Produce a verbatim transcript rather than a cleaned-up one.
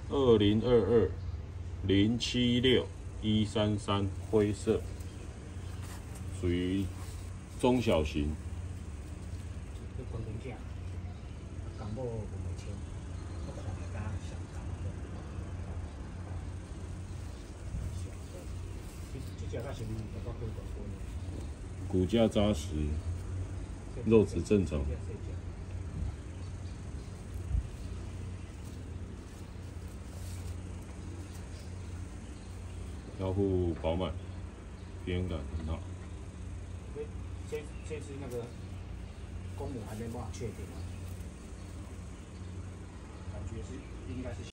二零二二零七六一三三灰色，属于中小型。 这关键价，港某五万千，我看下家上港的。这这只甲是唔是个高高高？ 骨架扎实，肉质正常。 交互饱满，边感很好。 这这这是那个公母还没办法确定啊，感觉是应该是。